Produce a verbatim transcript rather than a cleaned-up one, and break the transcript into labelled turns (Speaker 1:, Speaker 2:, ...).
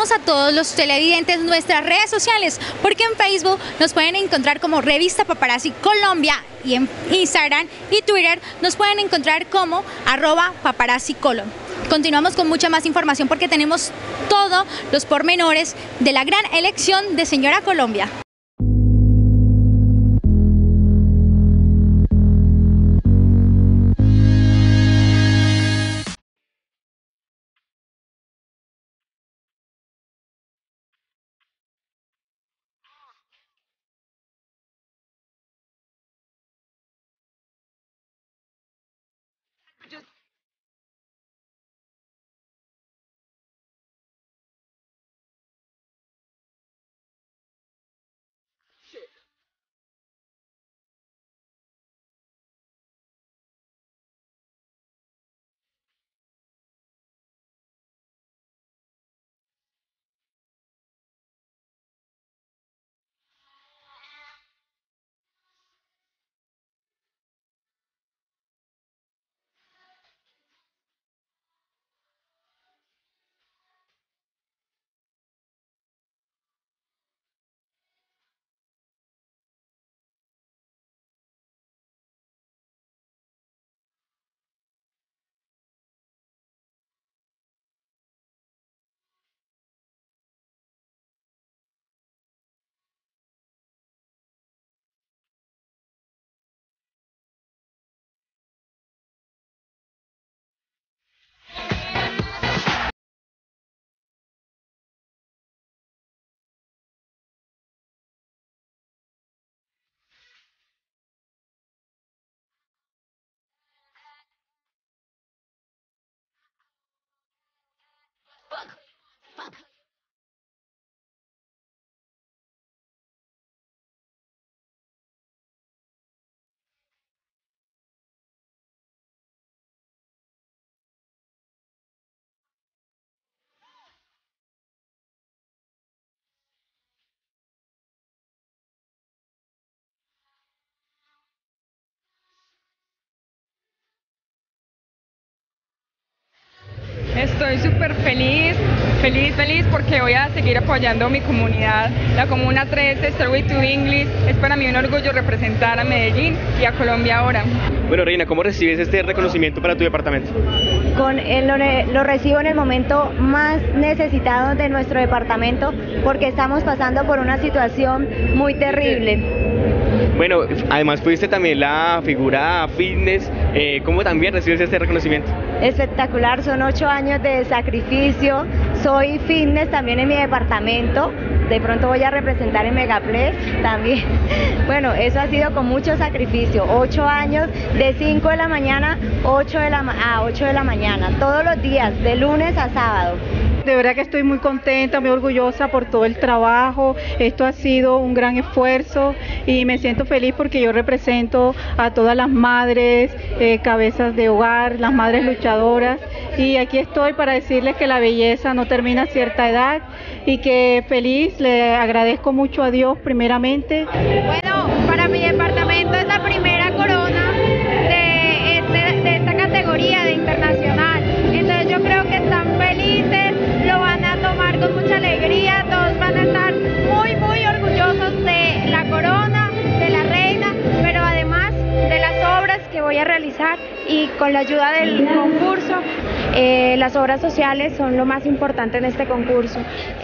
Speaker 1: recordamos a todos los televidentes nuestras redes sociales, porque en Facebook nos pueden encontrar como Revista Paparazzi Colombia y en Instagram y Twitter nos pueden encontrar como arroba paparazzi colo. Continuamos con mucha más información porque tenemos todos los pormenores de la gran elección de Señora Colombia.
Speaker 2: Estoy súper feliz, feliz, feliz porque voy a seguir apoyando a mi comunidad. La Comuna trece, Stairway to English, es para mí un orgullo representar a Medellín y a Colombia ahora.
Speaker 3: Bueno, Reina, ¿cómo recibes este reconocimiento para tu departamento?
Speaker 4: Con el, lo, lo recibo en el momento más necesitado de nuestro departamento porque estamos pasando por una situación muy terrible.
Speaker 3: Bueno, además fuiste también la figura fitness, eh, ¿cómo también recibes este reconocimiento?
Speaker 4: Espectacular, son ocho años de sacrificio, soy fitness también en mi departamento, de pronto voy a representar en Megaplex también. Bueno, eso ha sido con mucho sacrificio, ocho años de cinco de la mañana ocho de la, a ocho de la mañana, todos los días, de lunes a sábado.
Speaker 5: De verdad que estoy muy contenta, muy orgullosa por todo el trabajo. Esto ha sido un gran esfuerzo y me siento feliz porque yo represento a todas las madres, eh, cabezas de hogar, las madres luchadoras, y aquí estoy para decirles que la belleza no termina a cierta edad y que feliz, le agradezco mucho a Dios primeramente.
Speaker 6: Bueno, para mi departamento es la primera corona de, este, de esta categoría de internacional, entonces yo creo que están felices, lo van a tomar con mucha alegría, todos van a estar muy muy orgullosos de la corona, de la reina, pero además de las obras que voy a realizar y con la ayuda del concurso. Eh, las obras sociales son lo más importante en este concurso.